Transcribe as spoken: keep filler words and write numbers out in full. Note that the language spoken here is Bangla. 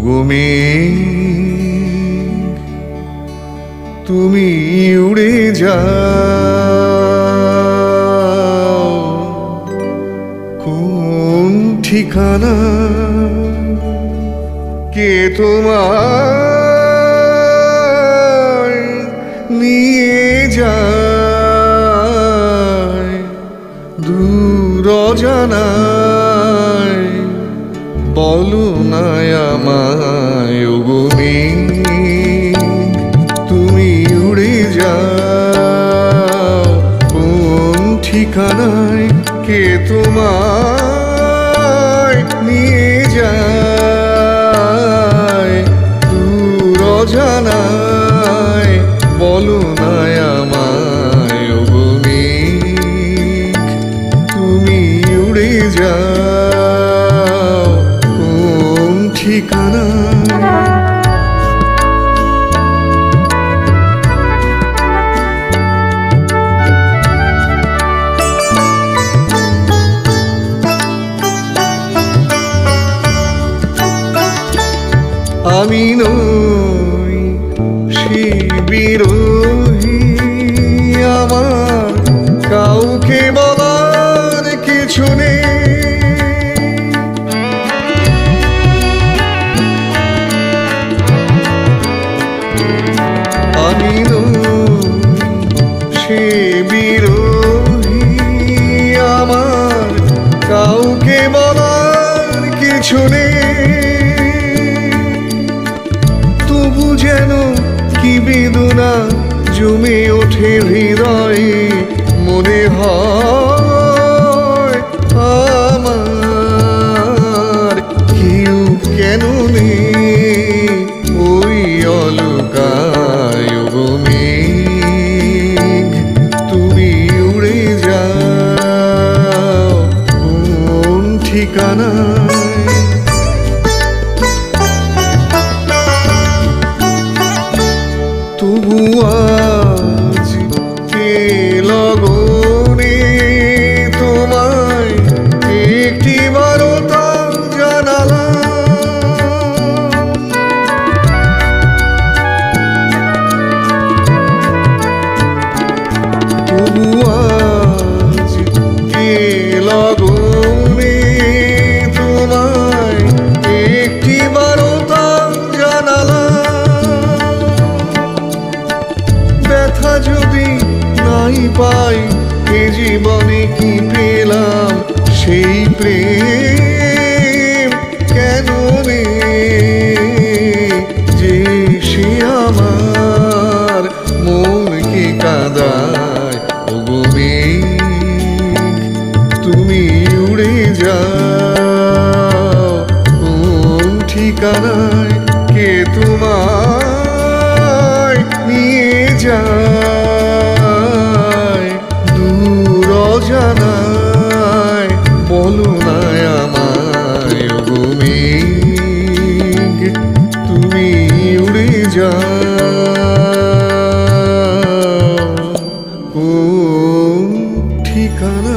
ওগো মেঘ তুমি উড়ে যাও কোন ঠিকানা কে তোমায় নিয়ে যায় দূর অজানায় বলো না আমায় ওগো মেঘ তুমি উড়ে যাও কোন ঠিকানায় কে তোমায় নিয়ে যায় দূর অজানায় বলো না আমায় ওগো মেঘ তুমি উড়ে যাও কোন ঠিকানা আমি নই সে বিরোহী আমার কাউকে বলার কিছু নেই আমি নই সে বিরোহী আমার কাউকে বলার কিছু নেই তবু যেন কি বেদনা জমে ওঠে হৃদয়ে মনে হয় আমার কেউ কেন নেই ওই অলকায় ওগো মেঘ তুমি উড়ে যাও কোন ঠিকানায় তবু আজ কে লগনে তোমায় একটি বারতা জানালাম তবু আজ কে লগনে তোমায় একটি বারতা জানালাম ব্যথা যদি নাই পাই এ জীবনে কি পেলাম সেই প্রেম কেন রে যে সে আমার মনকে কাঁদায় ওগো মেঘ তুমি উড়ে যাও কোন ঠিকানায় কে তোমায় নিয়ে যায় দূর অজানায় বলো না আমায় ওগো মেঘ তুমি উড়ে যাও কোন ঠিকানা